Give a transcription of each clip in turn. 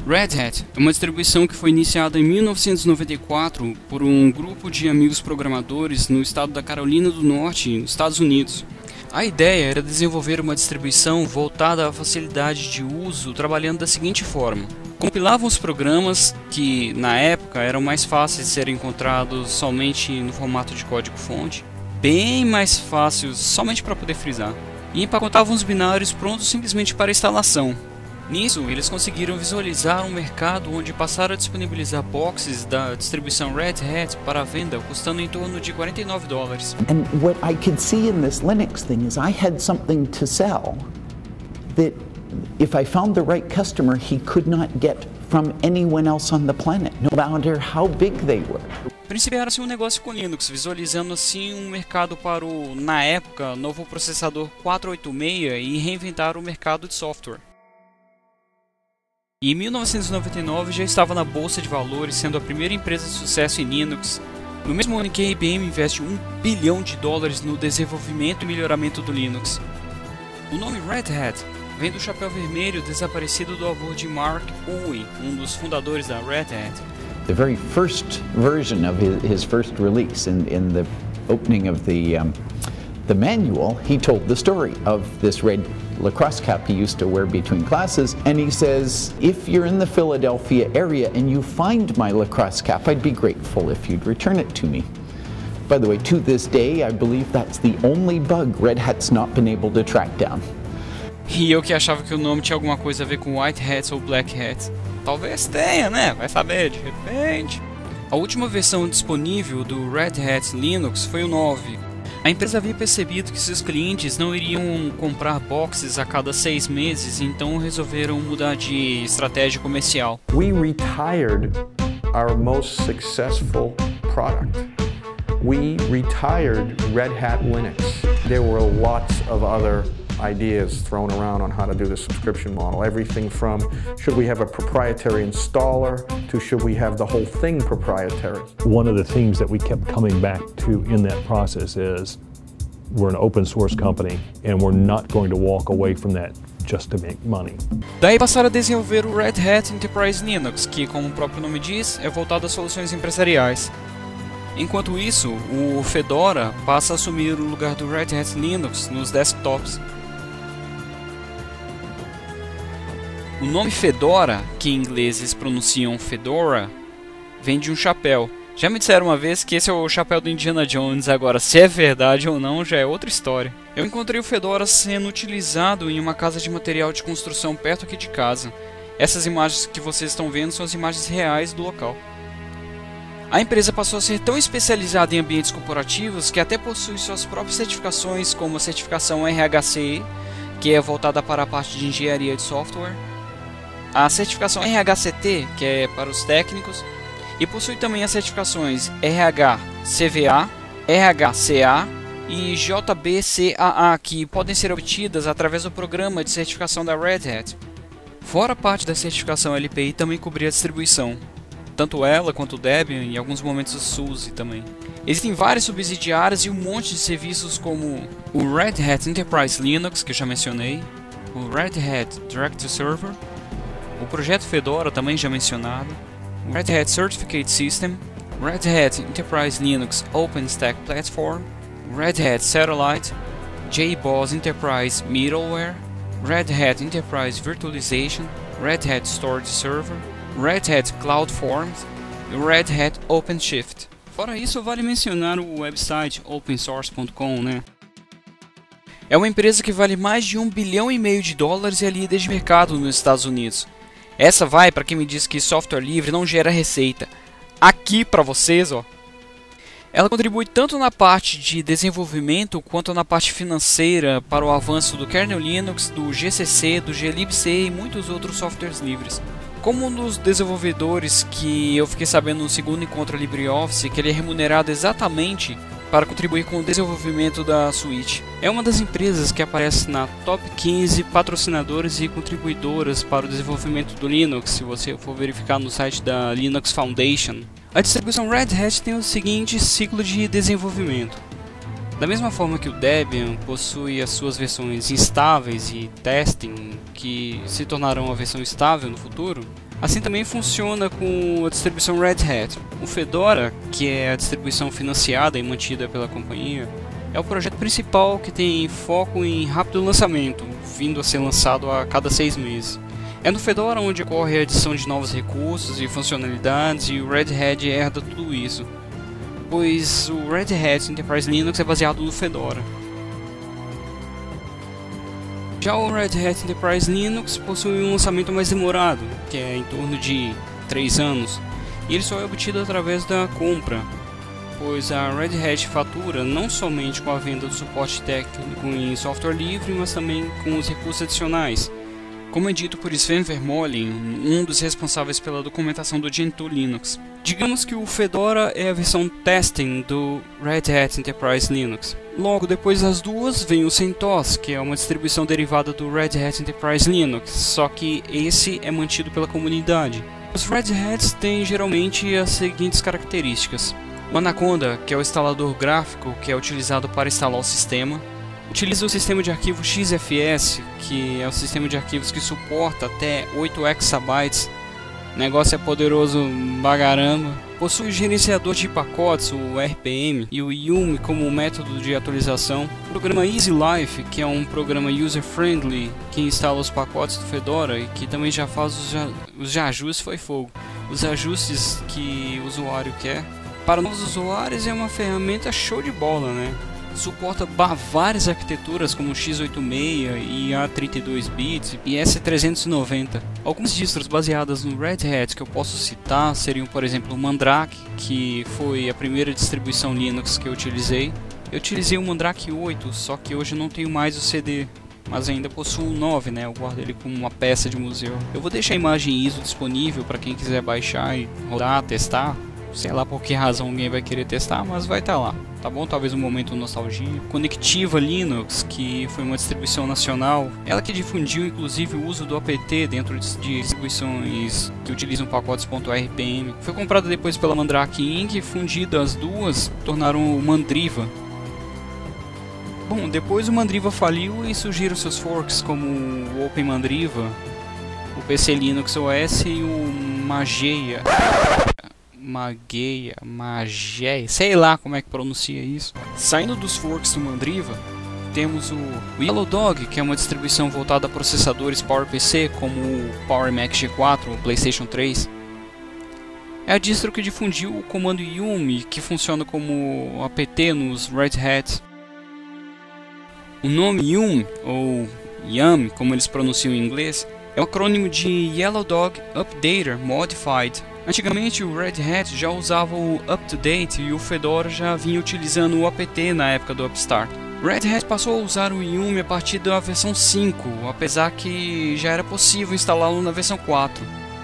Red Hat é uma distribuição que foi iniciada em 1994 por um grupo de amigos programadores no estado da Carolina do Norte, nos Estados Unidos. A ideia era desenvolver uma distribuição voltada à facilidade de uso, trabalhando da seguinte forma: compilavam os programas que, na época, eram mais fáceis de serem encontrados somente no formato de código-fonte, bem mais fáceis somente para poder frisar, e empacotavam os binários prontos simplesmente para instalação. Nisso, eles conseguiram visualizar um mercado onde passaram a disponibilizar boxes da distribuição Red Hat para venda, custando em torno de $49. And what I could see in this Linux thing is I had something to sell that if I found the right customer, he could not get from anyone else on the planet, no matter how big they were. Principiaram-se um negócio com Linux, visualizando assim um mercado para o, na época, novo processador 486 e reinventaram o mercado de software. E em 1999 já estava na bolsa de valores, sendo a primeira empresa de sucesso em Linux. No mesmo ano que a IBM investe $1 bilhão no desenvolvimento e melhoramento do Linux. O nome Red Hat vem do chapéu vermelho desaparecido do avô de Mark Ui, um dos fundadores da Red Hat. The very first version of his first release, in the opening of the manual, he told the story of this red lacrosse cap he used to wear between classes, and he says, if you're in the Philadelphia area and you find my lacrosse cap, I'd be grateful if you'd return it to me. By the way, to this day, I believe that's the only bug Red Hat's not been able to track down. E eu que achava que o nome tinha alguma coisa a ver com White Hats ou Black Hats. Talvez tenha, né? Vai saber, de repente. A última versão disponível do Red Hat Linux foi o 9. A empresa havia percebido que seus clientes não iriam comprar boxes a cada 6 meses, então resolveram mudar de estratégia comercial. We retired our most successful product. We retired Red Hat Linux. There were lots of other ideas thrown around on how to do the subscription model. Everything from should we have a proprietary installer to should we have the whole thing proprietary. One of the themes that we kept coming back to in that process is we're an open source company and we're not going to walk away from that just to make money. Daí passaram a desenvolver o Red Hat Enterprise Linux, que, como o próprio nome diz, é voltado a soluções empresariais. Enquanto isso, o Fedora passa a assumir o lugar do Red Hat Linux nos desktops. O nome Fedora, que em inglês eles pronunciam Fedora, vem de um chapéu. Já me disseram uma vez que esse é o chapéu do Indiana Jones, agora se é verdade ou não já é outra história. Eu encontrei o Fedora sendo utilizado em uma casa de material de construção perto aqui de casa. Essas imagens que vocês estão vendo são as imagens reais do local. A empresa passou a ser tão especializada em ambientes corporativos que até possui suas próprias certificações, como a certificação RHCE, que é voltada para a parte de engenharia de software, a certificação RHCT, que é para os técnicos, e possui também as certificações RHCVA, RHCA e JBCAA, que podem ser obtidas através do programa de certificação da Red Hat. Fora a parte da certificação LPI também cobria a distribuição, tanto ela quanto o Debian e em alguns momentos o SUSE também. Existem várias subsidiárias e um monte de serviços como o Red Hat Enterprise Linux, que eu já mencionei, o Red Hat Direct to Server, o projeto Fedora também já mencionado, o Red Hat Certificate System, Red Hat Enterprise Linux OpenStack Platform, Red Hat Satellite, JBoss Enterprise Middleware, Red Hat Enterprise Virtualization, Red Hat Storage Server, Red Hat CloudForms e Red Hat OpenShift. Fora isso, vale mencionar o website opensource.com, né? É uma empresa que vale mais de $1,5 bilhão e é líder de mercado nos Estados Unidos. Essa vai para quem me diz que software livre não gera receita. Aqui para vocês, ó. Ela contribui tanto na parte de desenvolvimento quanto na parte financeira para o avanço do kernel Linux, do GCC, do glibc e muitos outros softwares livres. Como um dos desenvolvedores que eu fiquei sabendo no segundo encontro LibreOffice, que ele é remunerado exatamente para contribuir com o desenvolvimento da suíte. É uma das empresas que aparece na top 15 patrocinadores e contribuidoras para o desenvolvimento do Linux, se você for verificar no site da Linux Foundation. A distribuição Red Hat tem o seguinte ciclo de desenvolvimento. Da mesma forma que o Debian possui as suas versões instáveis e testing, que se tornarão a versão estável no futuro, Assim também funciona com a distribuição Red Hat. O Fedora, que é a distribuição financiada e mantida pela companhia, é o projeto principal que tem foco em rápido lançamento, vindo a ser lançado a cada 6 meses. É no Fedora onde ocorre a adição de novos recursos e funcionalidades, e o Red Hat herda tudo isso, pois o Red Hat Enterprise Linux é baseado no Fedora. Já o Red Hat Enterprise Linux possui um lançamento mais demorado, que é em torno de 3 anos, e ele só é obtido através da compra, pois a Red Hat fatura não somente com a venda do suporte técnico em software livre, mas também com os recursos adicionais, como é dito por Sven Vermeulen, um dos responsáveis pela documentação do Gentoo Linux. Digamos que o Fedora é a versão testing do Red Hat Enterprise Linux. Logo depois das duas vem o CentOS, que é uma distribuição derivada do Red Hat Enterprise Linux, só que esse é mantido pela comunidade. Os Red Hats têm geralmente as seguintes características: o Anaconda, que é o instalador gráfico que é utilizado para instalar o sistema, utiliza o sistema de arquivo XFS, que é o sistema de arquivos que suporta até 8 exabytes. O negócio é poderoso bagaramba. Possui o gerenciador de pacotes, o RPM, e o Yum como método de atualização. O programa Easy Life, que é um programa user-friendly que instala os pacotes do Fedora e que também já faz os ajustes, os ajustes que o usuário quer. Para novos usuários é uma ferramenta show de bola, né? Suporta várias arquiteturas como x86 e A32 bits e S390. Algumas distros baseadas no Red Hat que eu posso citar seriam, por exemplo, o Mandrake, que foi a primeira distribuição Linux que eu utilizei. Eu utilizei o Mandrake 8, só que hoje não tenho mais o CD, mas ainda possuo o 9, né? Eu guardo ele como uma peça de museu. Eu vou deixar a imagem ISO disponível para quem quiser baixar e rodar, testar. Sei lá por que razão alguém vai querer testar, mas vai estar lá, tá bom? Talvez um momento de nostalgia. Conectiva Linux, que foi uma distribuição nacional, ela que difundiu inclusive o uso do apt dentro de distribuições que utilizam pacotes .rpm. Foi comprada depois pela Mandrake Inc. e fundida as duas, tornaram o Mandriva. Bom, depois o Mandriva faliu e surgiram seus forks como o Open Mandriva, o PC Linux OS e o Mageia, sei lá como é que pronuncia isso. Saindo dos forks do Mandriva, temos o Yellow Dog, que é uma distribuição voltada a processadores PowerPC, como o Power Mac G4 ou PlayStation 3. É a distro que difundiu o comando Yum, que funciona como apt nos Red Hats. O nome Yum, ou Yum, como eles pronunciam em inglês, é o acrônimo de Yellow Dog Updater Modified. Antigamente o Red Hat já usava o UpToDate e o Fedora já vinha utilizando o apt na época do Upstart. O Red Hat passou a usar o Yum a partir da versão 5, apesar que já era possível instalá-lo na versão 4.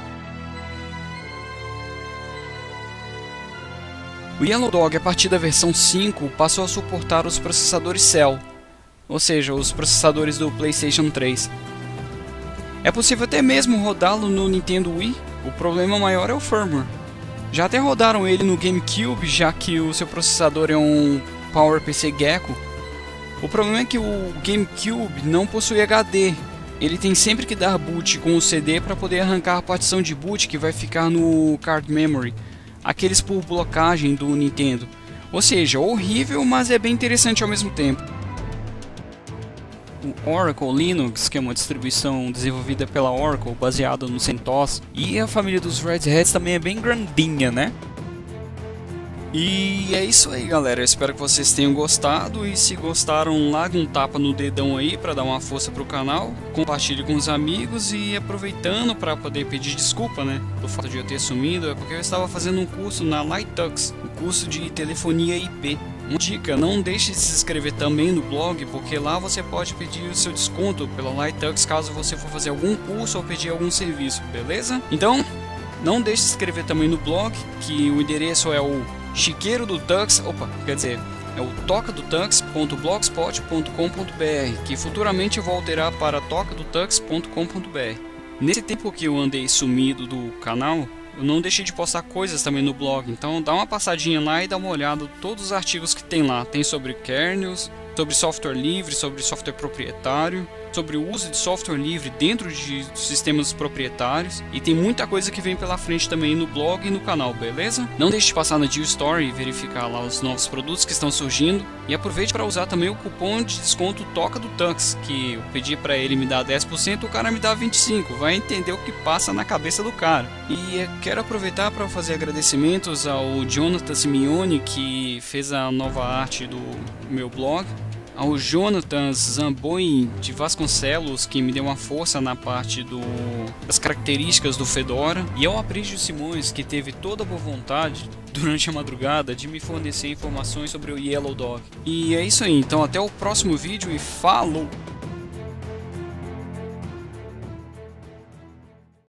O Yellow Dog a partir da versão 5 passou a suportar os processadores Cell, ou seja, os processadores do PlayStation 3. É possível até mesmo rodá-lo no Nintendo Wii. O problema maior é o firmware. Já até rodaram ele no GameCube, já que o seu processador é um PowerPC Gecko. O problema é que o GameCube não possui HD. Ele tem sempre que dar boot com o CD para poder arrancar a partição de boot que vai ficar no card memory, aqueles por blocagem do Nintendo. Ou seja, horrível, mas é bem interessante ao mesmo tempo. O Oracle Linux, que é uma distribuição desenvolvida pela Oracle, baseada no CentOS, e a família dos Red Hats também é bem grandinha, né? E é isso aí, galera. Eu espero que vocês tenham gostado, e se gostaram, larga um tapa no dedão aí para dar uma força pro canal, compartilhe com os amigos, e aproveitando para poder pedir desculpa, né, do fato de eu ter sumido, é porque eu estava fazendo um curso na Lighttux, um curso de telefonia IP. Uma dica, não deixe de se inscrever também no blog, porque lá você pode pedir o seu desconto pela Lighttux caso você for fazer algum curso ou pedir algum serviço, beleza? Então, não deixe de se inscrever também no blog, que o endereço é o chiqueiro do Tux, é o tocadotux.blogspot.com.br, que futuramente eu vou alterar para tocadotux.com.br. Nesse tempo que eu andei sumido do canal, eu não deixei de postar coisas também no blog, então dá uma passadinha lá e dá uma olhada em todos os artigos que tem lá. Tem sobre kernels, sobre software livre, sobre software proprietário, sobre o uso de software livre dentro de sistemas proprietários, e tem muita coisa que vem pela frente também no blog e no canal, beleza? Não deixe de passar na Deal Store e verificar lá os novos produtos que estão surgindo, e aproveite para usar também o cupom de desconto Toca do Tux, que eu pedi para ele me dar 10%, o cara me dá 25%, vai entender o que passa na cabeça do cara. E quero aproveitar para fazer agradecimentos ao Jonathan Simeone, que fez a nova arte do meu blog, ao Jonathan Zamboin de Vasconcelos, que me deu uma força na parte das características do Fedora, e ao Aprígio Simões, que teve toda a boa vontade durante a madrugada de me fornecer informações sobre o Yellow Dog. E é isso aí, então até o próximo vídeo e falou!